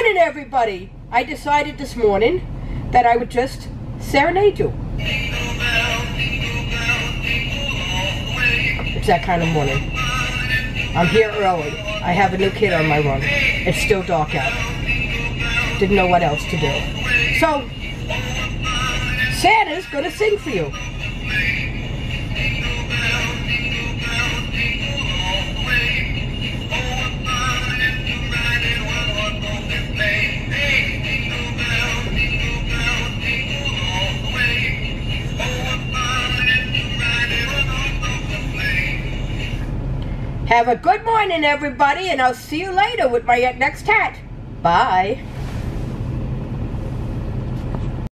morning, everybody. I decided this morning that I would just serenade you. It's that kind of morning. I'm here early. I have a new kid on my run. It's still dark out. Didn't know what else to do. So, Santa's gonna sing for you. Have a good morning, everybody, and I'll see you later with my next hat. Bye.